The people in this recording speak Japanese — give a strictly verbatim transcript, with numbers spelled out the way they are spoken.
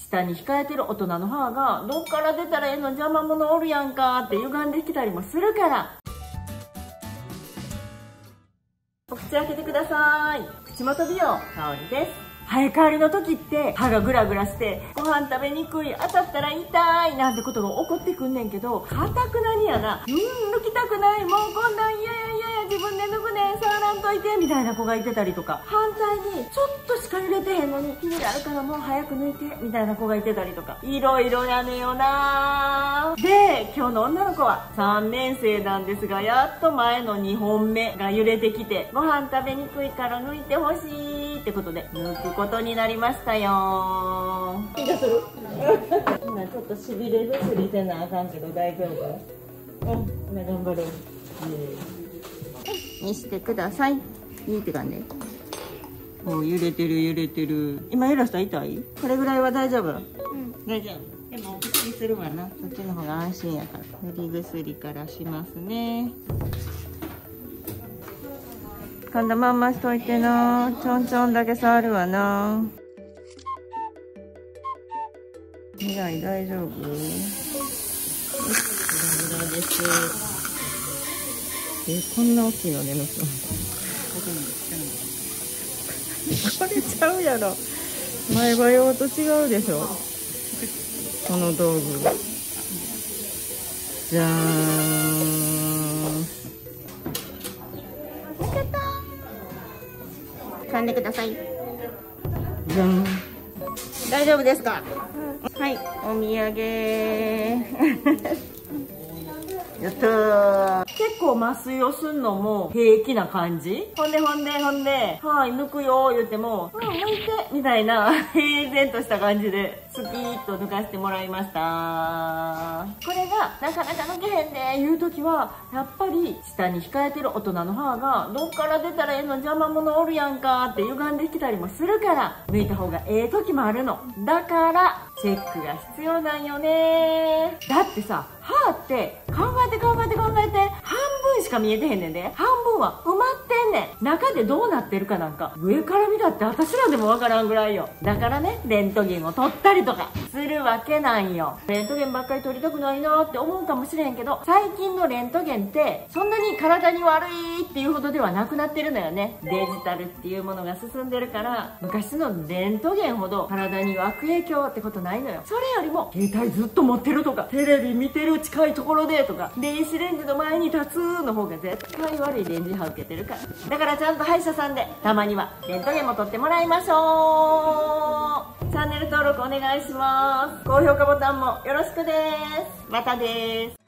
下に控えてる大人の歯がどっから出たらええの邪魔者おるやんかって歪んできたりもするから。お口開けてください。口元美容香りです。生え変わりの時って歯がグラグラしてご飯食べにくい、当たったら痛いなんてことが起こってくんねんけど、かたくなにやな、うん抜きたくない、もうこんなん嫌や嫌や自分で抜くねん触らんといてみたいな子がいてたりとか、反対にちょっとしか揺れてへんのに気になるからもう早く抜いてみたいな子がいてたりとか、いろいろやねんよな。で今日の女の子はさんねん生なんですが、やっと前のにほんめが揺れてきて、ご飯食べにくいから抜いてほしいってことで抜くことになりましたよ。気がする今ちょっとしびれ薬せなあかんけど大丈夫？うん、今頑張ろう。にしてください。いいって感じ。もう揺れてる揺れてる。今揺らしたら痛い？これぐらいは大丈夫？うん、大丈夫。でもお薬するわな。そっちの方が安心やから。塗り薬からしますね。こんなまんましといてな。ちょんちょんだけ触るわな。未来大丈夫？グラグラです。え、こんな大きいのね、の人。これちゃうやろ。前歯用と違うでしょ。この道具。じゃーん。噛んでください。じゃん。大丈夫ですか？うん、はい、お土産。やったー。結構麻酔をすんのも平気な感じ。ほんでほんでほんで、はい、抜くよ言っても、うん、抜いてみたいな平然とした感じでスキーッと抜かしてもらいました。これがなかなか抜けへんでいう時は、やっぱり下に控えてる大人の歯がどっから出たらええの邪魔者おるやんかって歪んできたりもするから、抜いた方がええ時もあるの。だからチェックが必要なんよね。だってさ、歯って考えて考えて考えて半分しか見えてへんねんで。半分は埋まってんねん。中でどうなってるかなんか上から見たって私らでもわからんぐらいよ。だからね、レントゲンを取ったりとかするわけなんよ。レントゲンばっかり取りたくないなって思うかもしれんけど、最近のレントゲンってそんなに体に悪いっていうほどではなくなってるのよね。デジタルっていうものが進んでるから、昔のレントゲンほど体に悪影響ってことないのよ。それよりも携帯ずっと持ってるとか、テレビ見てる近いところでとか、電子レンジの前に立つの方が絶対悪い電磁波受けてるから。だからちゃんと歯医者さんでたまにはレントゲンも取ってもらいましょう。チャンネル登録お願いします。高評価ボタンもよろしくです。またです。